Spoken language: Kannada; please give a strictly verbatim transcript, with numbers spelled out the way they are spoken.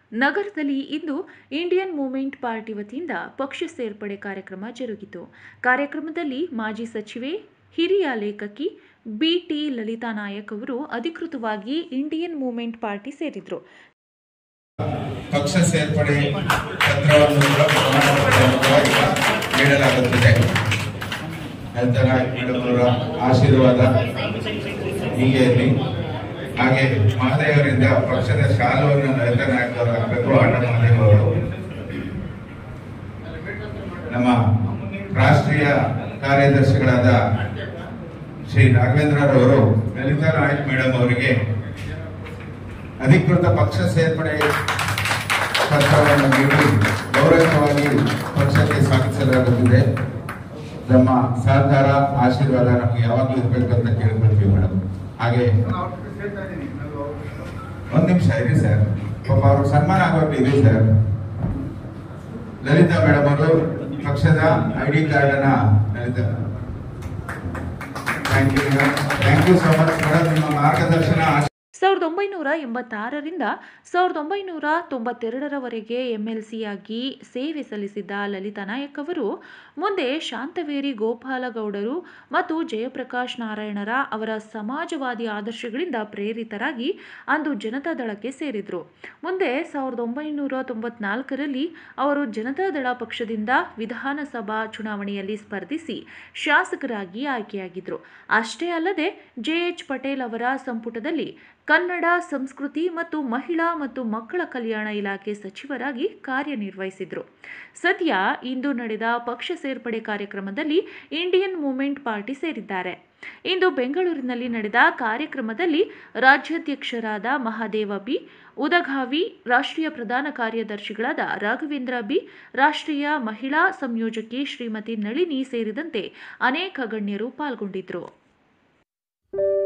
ನಗರದಲ್ಲಿ ಇಂದು ಇಂಡಿಯನ್ ಮೂವ್ಮೆಂಟ್ ಪಾರ್ಟಿ ವತಿಯಿಂದ ಪಕ್ಷ ಸೇರ್ಪಡೆ ಕಾರ್ಯಕ್ರಮ ಜರುಗಿತು. ಕಾರ್ಯಕ್ರಮದಲ್ಲಿ ಮಾಜಿ ಸಚಿವೆ, ಹಿರಿಯ ಲೇಖಕಿ ಬಿಟಿ ಲಲಿತಾ ನಾಯಕ್ ಅವರು ಅಧಿಕೃತವಾಗಿ ಇಂಡಿಯನ್ ಮೂವ್ಮೆಂಟ್ ಪಾರ್ಟಿ ಸೇರಿದರು. ಪಕ್ಷ ಸೇರ್ಪಡೆ ಪತ್ರವನ್ನು ನೀಡಲಾಗುತ್ತದೆ. ನಂತರ ಮೇಡಮರ ಆಶೀರ್ವಾದ ಹೀಗೆ ಇರಲಿ. ಹಾಗೆ ಮಹದೇವರಿಂದ ಪಕ್ಷದ ಶಾಲುವನ್ನು ಲಲಿತಾ ನಾಯಕ್ ಅವರು ಹಾಕಬೇಕು. ಅಣ್ಣ ಮಹದೇವ್ ಅವರು ನಮ್ಮ ರಾಷ್ಟ್ರೀಯ ಕಾರ್ಯದರ್ಶಿಗಳಾದ ಶ್ರೀ ರಾಘವೇಂದ್ರರವರು ಲಲಿತಾ ನಾಯಕ್ ಮೇಡಮ್ ಅವರಿಗೆ ಅಧಿಕೃತ ಪಕ್ಷ ಸೇರ್ಪಡೆ ಪತ್ರವನ್ನು ನೀಡಿ ಗೌರವವಾಗಿ ಪಕ್ಷಕ್ಕೆ ಸ್ವಾಗತಿಸಲಾಗುತ್ತಿದೆ. ನಮ್ಮ ಸಹಕಾರ ಆಶೀರ್ವಾದ ನಮ್ಗೆ ಯಾವಾಗಲೂ ಇರಬೇಕು ಅಂತ ಕೇಳ್ಕೊಳ್ತೀವಿ ಮೇಡಮ್. ಹಾಗೆ ಒಂದ್ ನಿಮಿಷ ಇರಿ ಸರ್, ಪಾಪ ಅವ್ರಿಗೆ ಸನ್ಮಾನ ಆಗೋದು ಇದೆ ಸರ್. ಲಲಿತಾ ಮೇಡಮ್ ಅವರು ಪಕ್ಷದ ಐಡಿ ಕಾರ್ಡ್ ಅನ್ನ Lalitha, thank you thank you so much madam. ನಿಮ್ಮ ಮಾರ್ಗದರ್ಶನ ಸಾವಿರದ ಒಂಬೈನೂರ ಎಂಬತ್ತಾರರಿಂದ ಸಾವಿರದ ಒಂಬೈನೂರ ತೊಂಬತ್ತೆರಡರವರೆಗೆ ಎಂಎಲ್ಸಿಯಾಗಿ ಸೇವೆ ಸಲ್ಲಿಸಿದ್ದ ಲಲಿತಾ ನಾಯಕ್ ಅವರು ಮುಂದೆ ಶಾಂತವೇರಿ ಗೋಪಾಲಗೌಡರು ಮತ್ತು ಜಯಪ್ರಕಾಶ್ ನಾರಾಯಣರ ಅವರ ಸಮಾಜವಾದಿ ಆದರ್ಶಗಳಿಂದ ಪ್ರೇರಿತರಾಗಿ ಅಂದು ಜನತಾದಳಕ್ಕೆ ಸೇರಿದರು. ಮುಂದೆ ಸಾವಿರದ ಒಂಬೈನೂರ ತೊಂಬತ್ನಾಲ್ಕರಲ್ಲಿ ಅವರು ಜನತಾದಳ ಪಕ್ಷದಿಂದ ವಿಧಾನಸಭಾ ಚುನಾವಣೆಯಲ್ಲಿ ಸ್ಪರ್ಧಿಸಿ ಶಾಸಕರಾಗಿ ಆಯ್ಕೆಯಾಗಿದ್ದರು. ಅಷ್ಟೇ ಅಲ್ಲದೆ ಜೆಎಚ್ ಪಟೇಲ್ ಅವರ ಸಂಪುಟದಲ್ಲಿ ಕನ್ನಡ ಸಂಸ್ಕೃತಿ ಮತ್ತು ಮಹಿಳಾ ಮತ್ತು ಮಕ್ಕಳ ಕಲ್ಯಾಣ ಇಲಾಖೆ ಸಚಿವರಾಗಿ ಕಾರ್ಯನಿರ್ವಹಿಸಿದರು. ಸದ್ಯ ಇಂದು ನಡೆದ ಪಕ್ಷ ಸೇರ್ಪಡೆ ಕಾರ್ಯಕ್ರಮದಲ್ಲಿ ಇಂಡಿಯನ್ ಮೂವ್ಮೆಂಟ್ ಪಾರ್ಟಿ ಸೇರಿದ್ದಾರೆ. ಇಂದು ಬೆಂಗಳೂರಿನಲ್ಲಿ ನಡೆದ ಕಾರ್ಯಕ್ರಮದಲ್ಲಿ ರಾಜ್ಯಾಧ್ಯಕ್ಷರಾದ ಮಹಾದೇವ ಬಿ, ಉದಗಾವಿ, ರಾಷ್ಟ್ರೀಯ ಪ್ರಧಾನ ಕಾರ್ಯದರ್ಶಿಗಳಾದ ರಾಘವೇಂದ್ರ ಬಿ, ರಾಷ್ಟ್ರೀಯ ಮಹಿಳಾ ಸಂಯೋಜಕಿ ಶ್ರೀಮತಿ ನಳಿನಿ ಸೇರಿದಂತೆ ಅನೇಕ ಗಣ್ಯರು ಪಾಲ್ಗೊಂಡಿದ್ದರು.